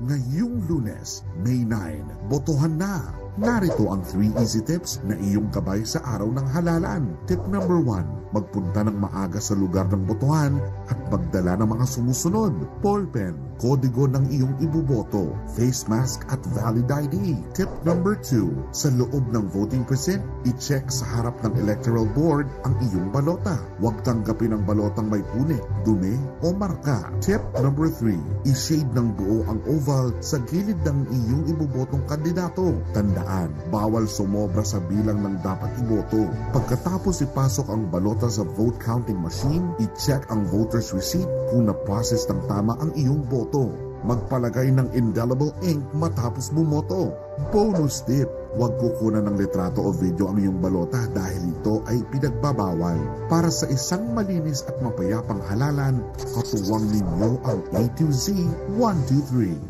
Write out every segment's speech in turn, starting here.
Ngayong Lunes, May 9, botohan na! Narito ang 3 easy tips na iyong gabay sa araw ng halalan. Tip number 1, magpunta ng maaga sa lugar ng botohan at magdala ng mga sumusunod: ballpen, kodigo ng iyong ibuboto, face mask at valid ID. Tip number 2, sa loob ng voting precinct, i-check sa harap ng electoral board ang iyong balota. Huwag tanggapin ang balotang may punit, dumi o marka. Tip number 3, i-shade ng buo ang oval sa gilid ng iyong ibubotong kandidato. Tandaan, bawal sumobra sa bilang ng dapat iboto. Pagkatapos ipasok ang balota sa vote counting machine, i-check ang voter's receipt kung na-process ng tama ang iyong boto. Magpalagay ng indelible ink matapos bumoto. Bonus tip, huwag kukunan ng litrato o video ang iyong balota dahil ito ay pinagbabawal. Para sa isang malinis at mapayapang halalan, katuwang ninyo ang A2Z 123.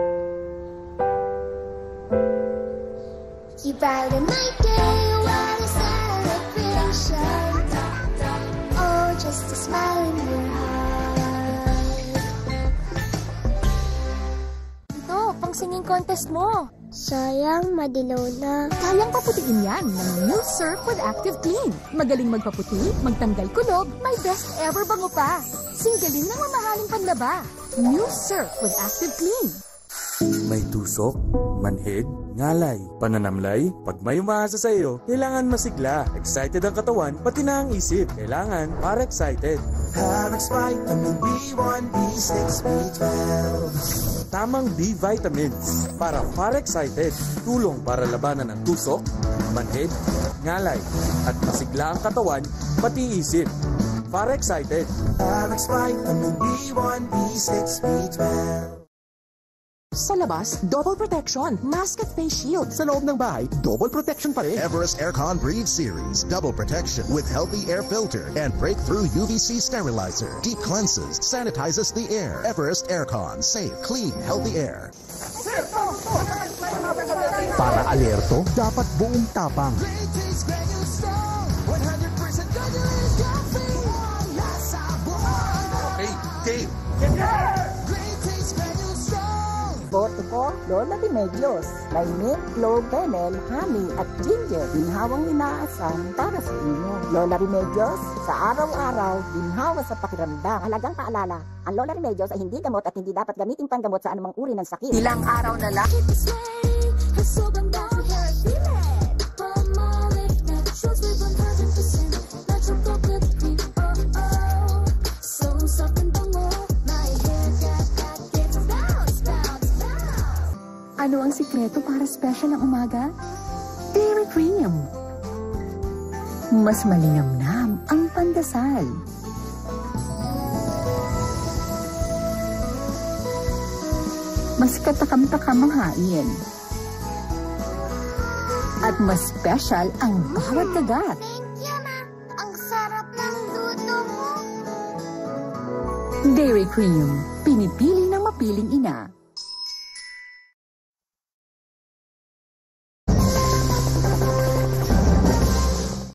You brighten my day, what a celebration. Oh, just a smile in your heart. Ito, pang singing contest mo. Sayang, madilaw na. Kayang paputiin yan ng New Surf with Active Clean. Magaling magpaputi, magtanggal kulob, may best ever bango pa. Singgaling ng mamahaling panlaba. New Surf with Active Clean. May tusok, manhid, ngalay, pananamlay. Pag may umaasa sa iyo, kailangan masigla. Excited ang katawan, pati na ang isip. Kailangan para excited. Parex Vitamin B1, B6, B12. Tamang B vitamins para excited. Tulong para labanan ang tusok, manhid, ngalay, at masigla ang katawan, pati isip. Para excited. Parex Vitamin B1, B6, B12. Sa labas, double protection, mask at face shield. Sa loob ng bahay, double protection pa rin. Everest Aircon Breathe Series. Double protection with healthy air filter and breakthrough UVC sterilizer. Deep cleanses, sanitizes the air. Everest Aircon. Safe, clean, healthy air. Para alerto, dapat buong tapang. Hey, Boto ko, Lola Remedios. May mint, clove, fennel, honey at ginger. Ginhawang inaasan para sa inyo. Lola Remedios, sa araw-araw, ginhawa sa pakiramdam. Halagang paalala, ang Lola Remedios ay hindi gamot at hindi dapat gamitin panggamot sa anumang uri ng sakit. Ilang araw na lang. Ano ang sikreto para special ng umaga? Dairy Cream. Mas malinamnam ang pandasal. Mas katakam-takam ang hain. At mas special ang bawat kagat. Thank you, Ma. Ang sarap ng luto mo. Dairy Cream. Pinipili ng mapiling ina.